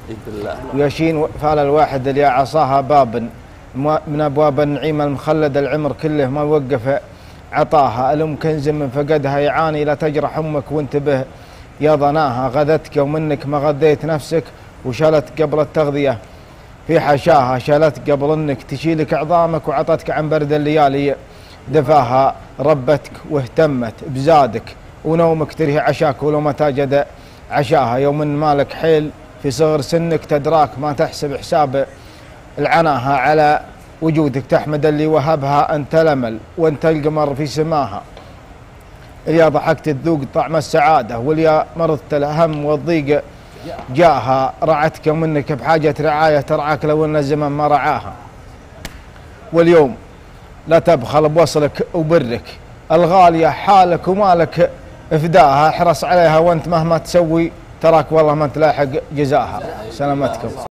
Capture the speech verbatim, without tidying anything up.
ويشين فال الواحد اللي عصاها باب من أبواب النعيم المخلد العمر كله ما وقف عطاها. الأم كنز من فقدها يعاني لا تجرح أمك وانتبه يا ضناها. غذتك ومنك ما غذيت نفسك وشالت قبل التغذية في حشاها. شالت قبل انك تشيلك عظامك وعطتك عن برد الليالي دفاها. ربتك واهتمت بزادك ونومك ترهي عشاك ولو ما تجد عشاها. يوم ان مالك حيل في صغر سنك تدراك ما تحسب حساب العناها. على وجودك تحمد اللي وهبها. انت الامل وانت القمر في سماها. اليا ضحكت تذوق طعم السعادة واليا مرضت الهم والضيق جاها. رعتك منك بحاجة رعاية ترعاك لو ان الزمن ما رعاها. واليوم لا تبخل بوصلك وبرك الغالية حالك ومالك افداها. احرص عليها وانت مهما تسوي تراك والله ما تلاحق جزاها. سلامتكم.